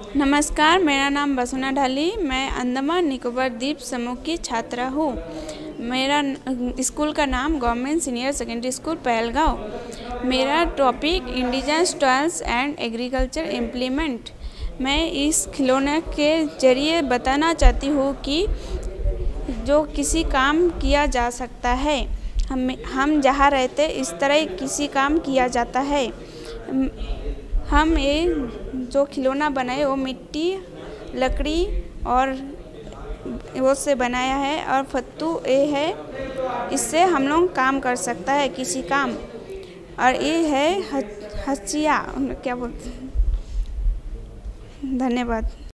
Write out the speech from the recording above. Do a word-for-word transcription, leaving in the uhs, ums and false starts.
नमस्कार, मेरा नाम बसुना ढाली। मैं अंडमान निकोबार द्वीप समूह की छात्रा हूँ। मेरा स्कूल का नाम government senior secondary school Pahalgam. मेरा topic indigenous toys and agriculture implement. मैं इस खिलौने के ज़रिए बताना चाहती हूँ कि जो किसी काम किया जा सकता है, हम हम जहाँ रहते इस तरह किसी काम किया जाता है। हम ये जो खिलौना बनाए वो मिट्टी, लकड़ी और वो से बनाया है और फत्तू ये है, इससे हम लोग काम कर सकता है किसी काम। और ये है हचिया, क्या बोलते हैं, धन्यवाद।